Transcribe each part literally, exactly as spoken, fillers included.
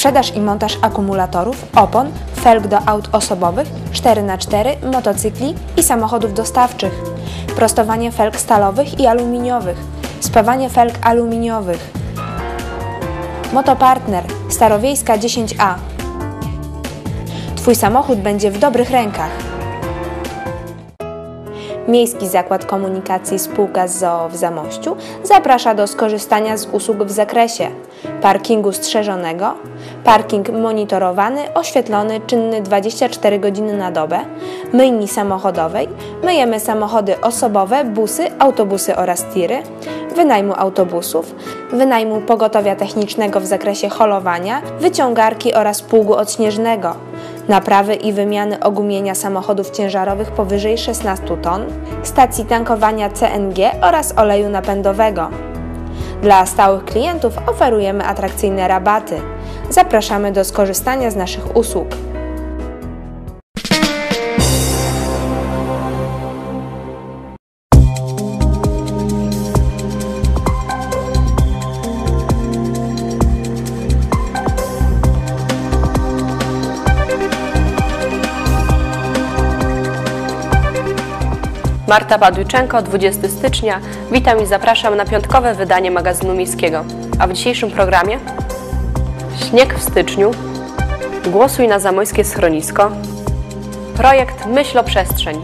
Sprzedaż i montaż akumulatorów, opon, felg do aut osobowych, cztery na cztery, motocykli i samochodów dostawczych. Prostowanie felg stalowych i aluminiowych. Spawanie felg aluminiowych. Motopartner, Starowiejska dziesięć A. Twój samochód będzie w dobrych rękach. Miejski Zakład Komunikacji Spółka z z o o w Zamościu zaprasza do skorzystania z usług w zakresie parkingu strzeżonego, parking monitorowany, oświetlony, czynny dwadzieścia cztery godziny na dobę, myjni samochodowej, myjemy samochody osobowe, busy, autobusy oraz tiry, wynajmu autobusów, wynajmu pogotowia technicznego w zakresie holowania, wyciągarki oraz pługu odśnieżnego, naprawy i wymiany ogumienia samochodów ciężarowych powyżej szesnastu ton, stacji tankowania C N G oraz oleju napędowego. Dla stałych klientów oferujemy atrakcyjne rabaty. Zapraszamy do skorzystania z naszych usług. Marta Badujczenko, dwudziestego stycznia. Witam i zapraszam na piątkowe wydanie magazynu miejskiego. A w dzisiejszym programie śnieg w styczniu, głosuj na zamojskie schronisko, projekt Myśloprzestrzeń.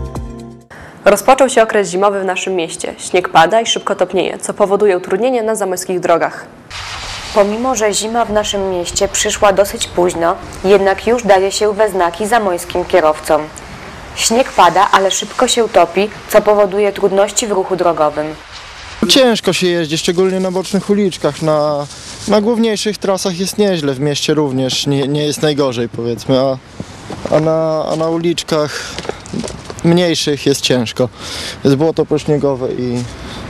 Rozpoczął się okres zimowy w naszym mieście. Śnieg pada i szybko topnieje, co powoduje utrudnienia na zamojskich drogach. Pomimo że zima w naszym mieście przyszła dosyć późno, jednak już daje się we znaki zamojskim kierowcom. Śnieg pada, ale szybko się topi, co powoduje trudności w ruchu drogowym. Ciężko się jeździ, szczególnie na bocznych uliczkach. Na, na główniejszych trasach jest nieźle, w mieście również nie, nie jest najgorzej, powiedzmy, a, a, na, a na uliczkach mniejszych jest ciężko. Jest błoto pośniegowe i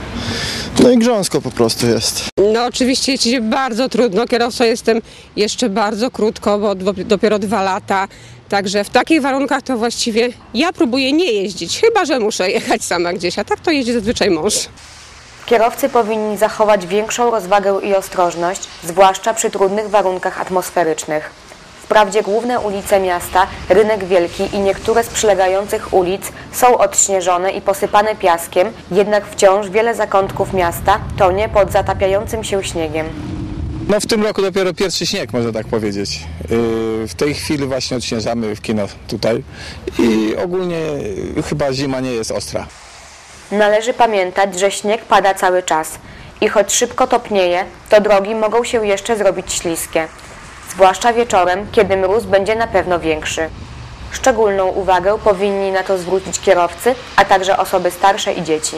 no i grząsko po prostu jest. No oczywiście jeździ się bardzo trudno, kierowcą jestem jeszcze bardzo krótko, bo dopiero dwa lata. Także w takich warunkach to właściwie ja próbuję nie jeździć, chyba że muszę jechać sama gdzieś, a tak to jeździ zazwyczaj mąż. Kierowcy powinni zachować większą rozwagę i ostrożność, zwłaszcza przy trudnych warunkach atmosferycznych. Wprawdzie główne ulice miasta, Rynek Wielki i niektóre z przylegających ulic są odśnieżone i posypane piaskiem, jednak wciąż wiele zakątków miasta tonie pod zatapiającym się śniegiem. No w tym roku dopiero pierwszy śnieg, można tak powiedzieć. W tej chwili właśnie odśnieżamy w kino tutaj i ogólnie chyba zima nie jest ostra. Należy pamiętać, że śnieg pada cały czas i choć szybko topnieje, to drogi mogą się jeszcze zrobić śliskie. Zwłaszcza wieczorem, kiedy mróz będzie na pewno większy. Szczególną uwagę powinni na to zwrócić kierowcy, a także osoby starsze i dzieci.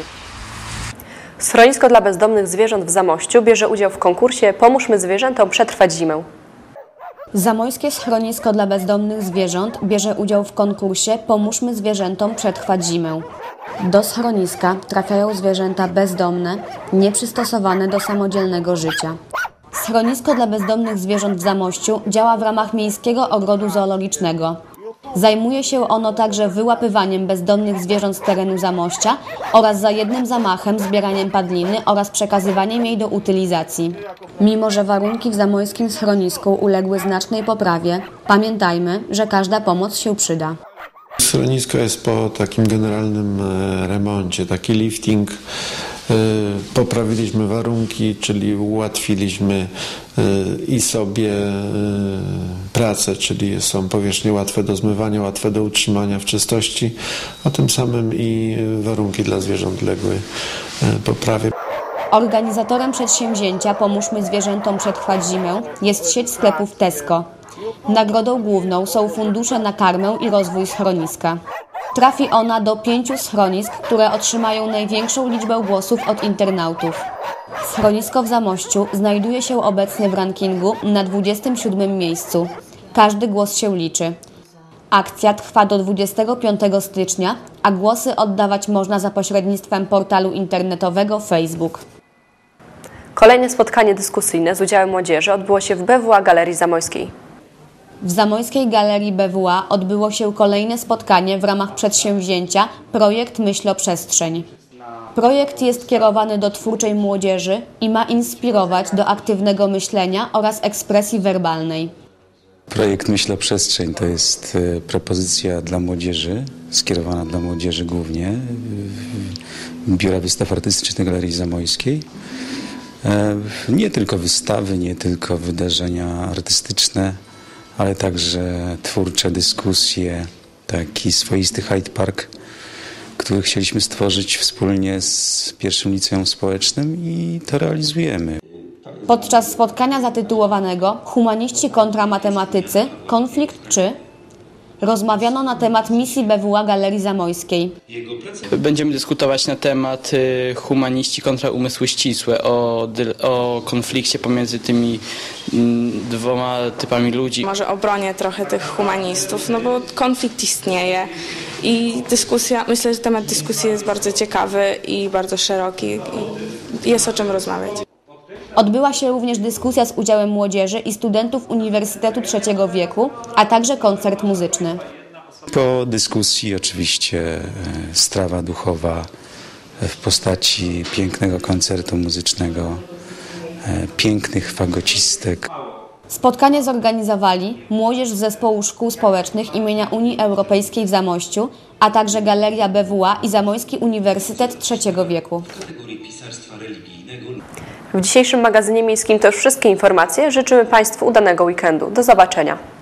Schronisko dla bezdomnych zwierząt w Zamościu bierze udział w konkursie Pomóżmy zwierzętom przetrwać zimę. Zamojskie Schronisko dla bezdomnych zwierząt bierze udział w konkursie Pomóżmy zwierzętom przetrwać zimę. Do schroniska trafiają zwierzęta bezdomne, nieprzystosowane do samodzielnego życia. Schronisko dla bezdomnych zwierząt w Zamościu działa w ramach Miejskiego Ogrodu Zoologicznego. Zajmuje się ono także wyłapywaniem bezdomnych zwierząt z terenu Zamościa oraz za jednym zamachem zbieraniem padliny oraz przekazywaniem jej do utylizacji. Mimo że warunki w zamojskim schronisku uległy znacznej poprawie, pamiętajmy, że każda pomoc się przyda. Schronisko jest po takim generalnym remoncie, taki lifting. Poprawiliśmy warunki, czyli ułatwiliśmy i sobie pracę, czyli są powierzchnie łatwe do zmywania, łatwe do utrzymania w czystości, a tym samym i warunki dla zwierząt uległy poprawie. Organizatorem przedsięwzięcia Pomóżmy zwierzętom przetrwać zimę jest sieć sklepów Tesco. Nagrodą główną są fundusze na karmę i rozwój schroniska. Trafi ona do pięciu schronisk, które otrzymają największą liczbę głosów od internautów. Schronisko w Zamościu znajduje się obecnie w rankingu na dwudziestym siódmym miejscu. Każdy głos się liczy. Akcja trwa do dwudziestego piątego stycznia, a głosy oddawać można za pośrednictwem portalu internetowego Facebook. Kolejne spotkanie dyskusyjne z udziałem młodzieży odbyło się w B W A Galerii Zamojskiej. W Zamojskiej Galerii B W A odbyło się kolejne spotkanie w ramach przedsięwzięcia Projekt Myśloprzestrzeń. Projekt jest kierowany do twórczej młodzieży i ma inspirować do aktywnego myślenia oraz ekspresji werbalnej. Projekt Myśloprzestrzeń to jest propozycja dla młodzieży, skierowana dla młodzieży głównie, Biura Wystaw Artystycznych Galerii Zamojskiej. Nie tylko wystawy, nie tylko wydarzenia artystyczne, ale także twórcze dyskusje, taki swoisty Hyde Park, który chcieliśmy stworzyć wspólnie z Pierwszym Liceum Społecznym i to realizujemy. Podczas spotkania zatytułowanego Humaniści kontra matematycy, konflikt czy? Rozmawiano na temat misji B W A Galerii Zamojskiej. Będziemy dyskutować na temat humaniści kontra umysły ścisłe, o, o konflikcie pomiędzy tymi dwoma typami ludzi. Może obronię trochę tych humanistów, no bo konflikt istnieje i dyskusja, myślę, że temat dyskusji jest bardzo ciekawy i bardzo szeroki i jest o czym rozmawiać. Odbyła się również dyskusja z udziałem młodzieży i studentów Uniwersytetu Trzeciego Wieku, a także koncert muzyczny. Po dyskusji oczywiście strawa duchowa w postaci pięknego koncertu muzycznego, pięknych fagocistek. Spotkanie zorganizowali młodzież z Zespołu Szkół Społecznych imienia Unii Europejskiej w Zamościu, a także Galeria B W A i Zamojski Uniwersytet Trzeciego Wieku. W dzisiejszym magazynie miejskim to już wszystkie informacje. Życzymy Państwu udanego weekendu. Do zobaczenia.